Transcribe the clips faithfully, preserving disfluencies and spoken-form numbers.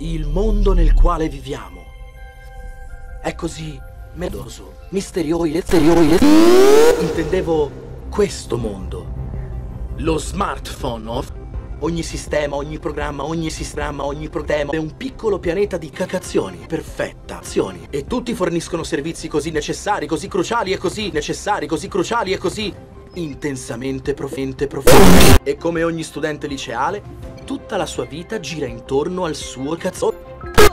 Il mondo nel quale viviamo è così medoso, misterioso, misterioso. Intendevo questo mondo. Lo smartphone, no? Ogni sistema, ogni programma, ogni sistema, ogni programma è un piccolo pianeta di cacazioni, perfettazioni. E tutti forniscono servizi così necessari, così cruciali e così necessari, così cruciali e così intensamente profonde, profonde. E come ogni studente liceale, tutta la sua vita gira intorno al suo cazzotto.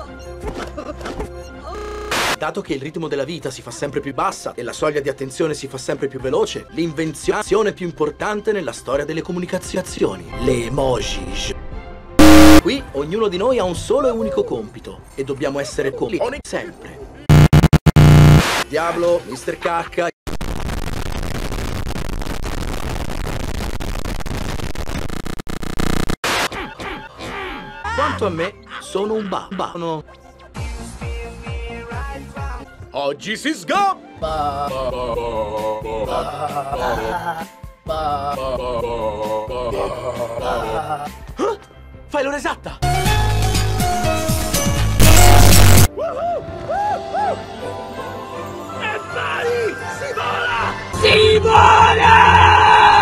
Dato che il ritmo della vita si fa sempre più bassa e la soglia di attenzione si fa sempre più veloce, l'invenzione più importante nella storia delle comunicazioni, le emoji. Qui ognuno di noi ha un solo e unico compito e dobbiamo essere compiti sempre. Diablo, mister Cacca. Quanto a me, sono un babbano. Oggi si sgabba! Ah, fai l'ora esatta! E vai! Si vola! Si vola!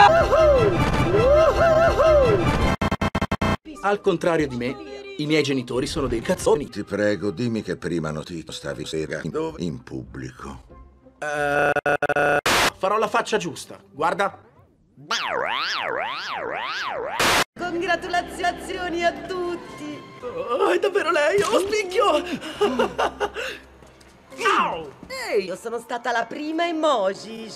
Al contrario di me, i miei genitori sono dei cazzoni. Ti prego, dimmi che prima notizia stavi sera in pubblico. Uh, farò la faccia giusta. Guarda. Congratulazioni a tutti. Oh, è davvero lei? Oh, spicchio! Ciao! Ehi, io sono stata la prima emoji.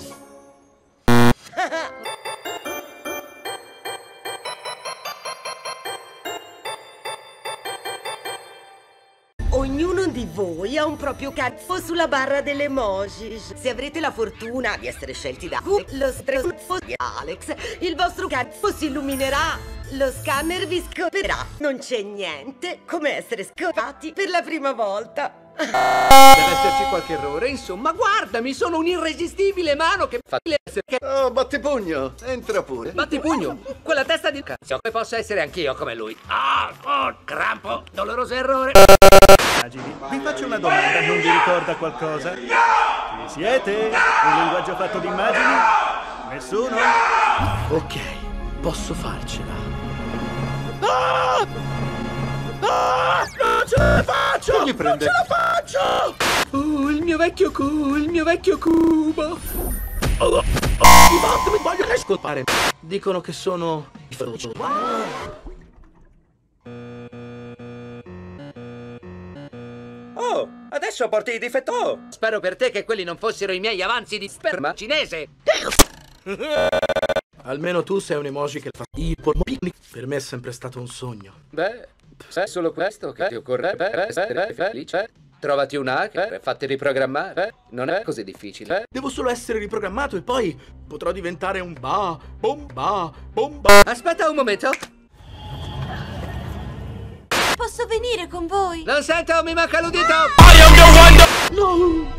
Ognuno di voi ha un proprio cazzo sulla barra delle emoji. Se avrete la fortuna di essere scelti da lo stressfo di Alex, il vostro cazzo si illuminerà. Lo scanner vi scoprirà. Non c'è niente come essere scopati per la prima volta. Deve esserci qualche errore, insomma, guardami, sono un irresistibile mano che fa che... Oh, battipugno, entra pure. Battipugno, quella testa di cazzo, come posso essere anch'io come lui. Ah, oh, crampo, doloroso errore. Vi faccio una domanda, non vi ricorda qualcosa? Chi siete? Un linguaggio fatto di immagini? Nessuno? Ok, posso farcela. Ah! Ah! Non ce la faccio! Non gli prende. Non ce la faccio! Oh, il mio vecchio cu, il mio vecchio cubo. Oh, oh, oh, mi voglio ascoltare. Dicono che sono feroce. Oh, adesso porti i difetto. Oh, spero per te che quelli non fossero i miei avanzi di sperma cinese. Almeno tu sei un emoji che fa i picnic. Per me è sempre stato un sogno. Beh, se è solo questo che ti occorre per essere felice, trovati un hacker e fatti riprogrammare. Non è così difficile. Devo solo essere riprogrammato e poi potrò diventare un ba, bomba, bomba. Aspetta un momento. Posso venire con voi? Non sento, mi manca l'udito. I am the wonder. No.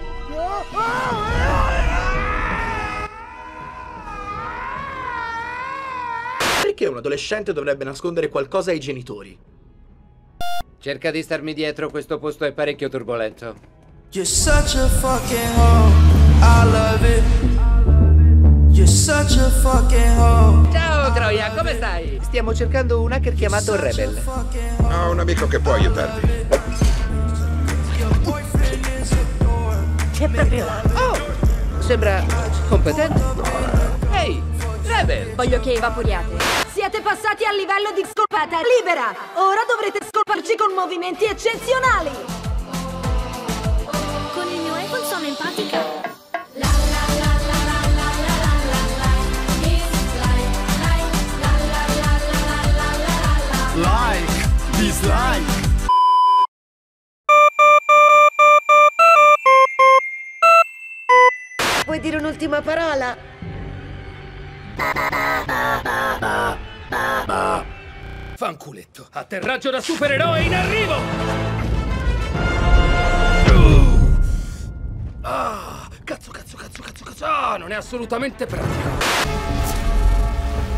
Perché un adolescente dovrebbe nascondere qualcosa ai genitori? Cerca di starmi dietro, questo posto è parecchio turbolento. You're such a fucking hoe, I love it. You're such a fucking hoe. Ciao Troia, come stai? Stiamo cercando un hacker chiamato Rebel. Ho un amico che può aiutarvi. Che proprio... Oh, sembra competente. Ehi, Rebel! Voglio che evaporiate. Siete passati al livello di scolpata libera. Ora dovrete scolparci con movimenti eccezionali. Con il mio iPhone sono empatica. Like, dislike. Puoi dire un'ultima parola? Fanculetto, atterraggio da supereroe in arrivo! Ah, cazzo, cazzo, cazzo, cazzo, cazzo! Ah, non è assolutamente pratico!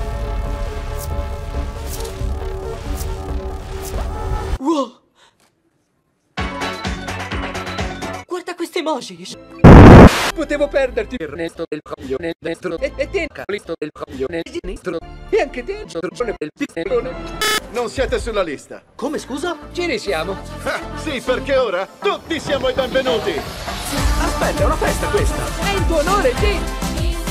Wow. questi emoji. Potevo perderti il resto del coglione destro e, e te capolisto del coglione sinistro e anche te il giorgione del piznerone. Non siete sulla lista. Come, scusa? Ci risiamo. Ah, sì, perché ora tutti siamo i benvenuti. Aspetta, è una festa questa. È in tuo onore, G.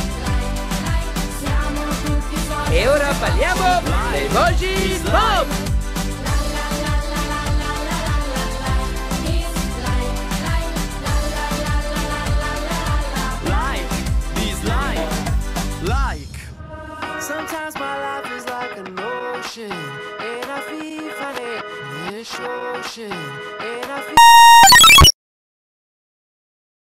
E ora balliamo l'emoji pop.